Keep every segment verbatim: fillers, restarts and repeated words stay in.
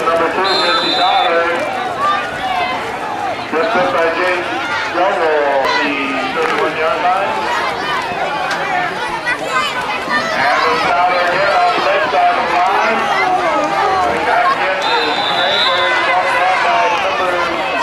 with number two, Missy Tyler. Just put by James Youngwell, the thirty-one yard line. And Miss Tyler again on the left side of the line. Back again to Cranberry, brought down by number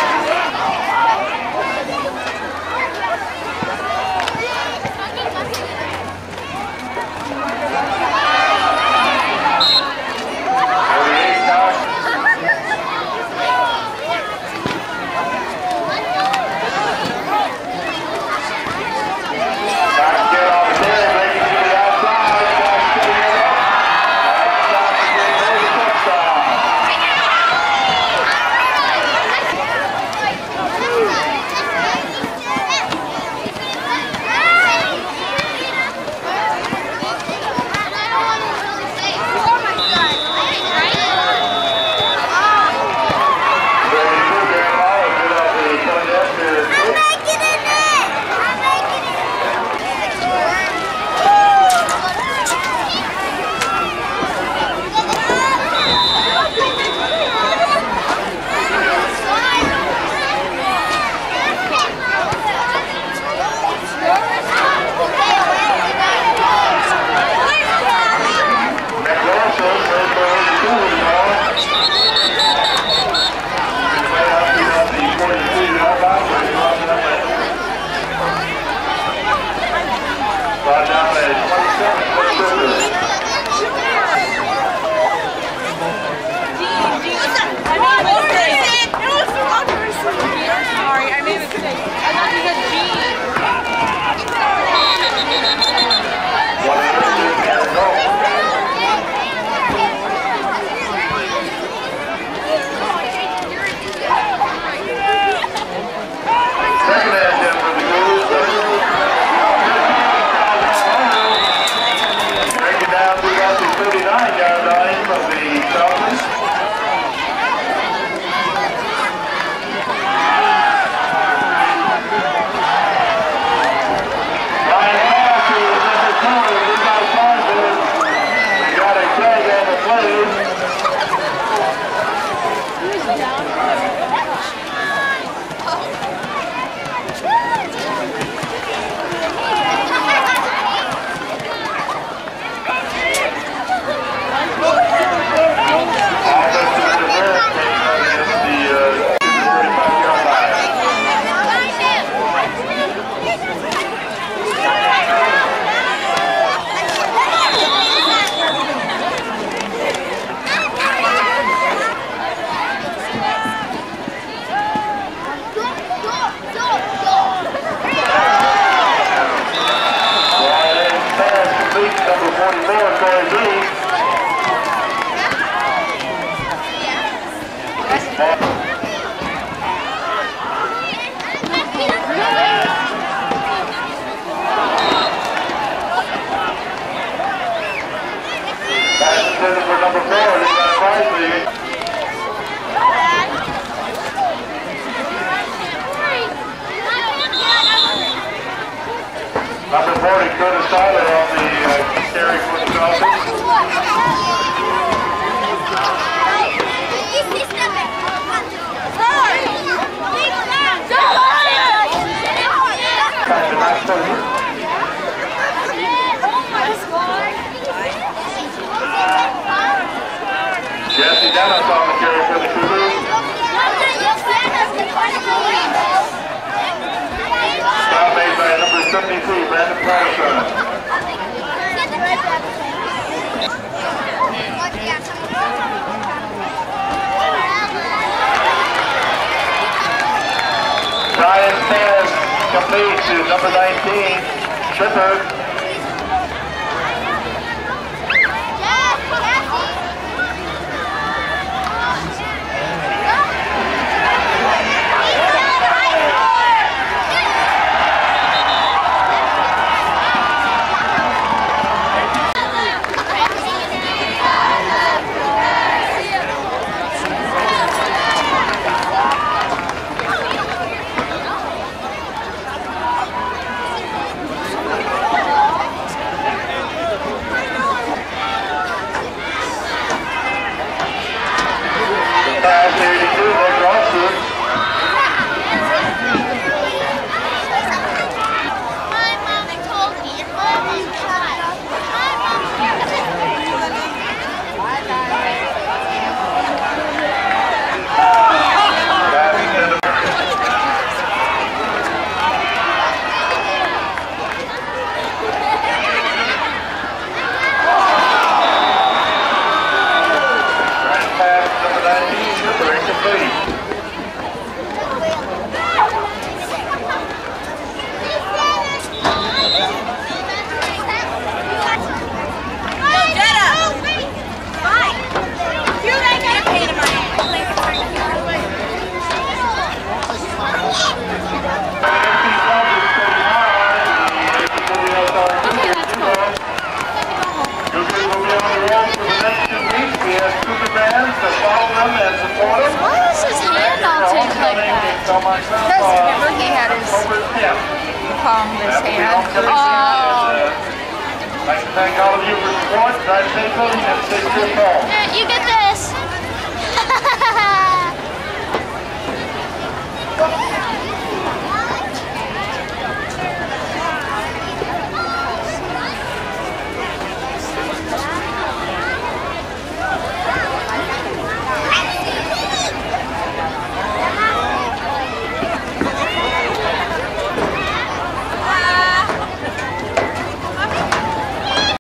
number forty, Curtis Tyler on the uh, carry for the Dolphins. Jesse Dennis on the carry for the Cougars. Stop made by number seventy-three, Brandon Patterson. Brian pass complete to number nineteen, Tripper. Oh! Class eighty-two, Nick Rosser. My mom told me your mom was shy. My mom Because remember he had his palm in his hand. Oh. I'd like to thank all of you for support. Drive safely and stay safe. You get that?